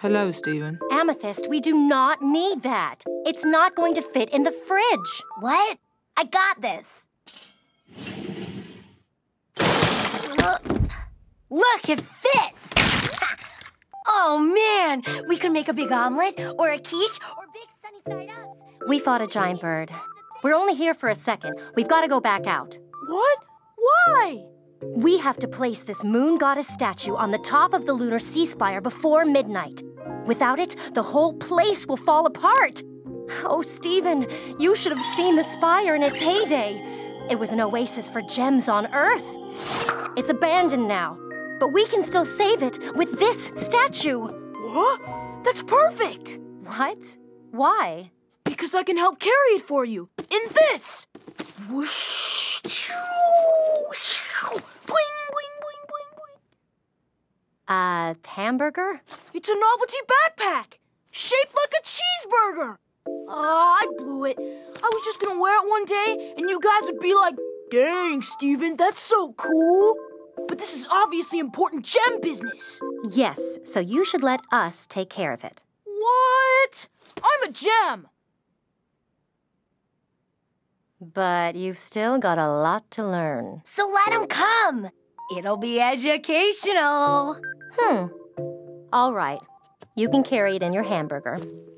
Hello, Stephen. Amethyst, we do not need that. It's not going to fit in the fridge. What? I got this. Look, it fits! Oh, man! We could make a big omelet, or a quiche, or big sunny side ups. We fought a giant bird. We're only here for a second. We've got to go back out. What? Why? We have to place this moon goddess statue on the top of the Lunar Sea Spire before midnight. Without it, the whole place will fall apart. Oh, Stephen, you should have seen the spire in its heyday. It was an oasis for gems on Earth. It's abandoned now, but we can still save it with this statue. What? That's perfect! What? Why? Because I can help carry it for you. In this! Whoosh! Boing, boing, boing, boing, boing. Hamburger? It's a novelty backpack! Shaped like a cheeseburger! I blew it. I was just gonna wear it one day, and you guys would be like, "Dang, Steven, that's so cool!" But this is obviously important gem business. Yes, so you should let us take care of it. What? I'm a gem! But you've still got a lot to learn. So let him come. It'll be educational. All right. You can carry it in your hamburger.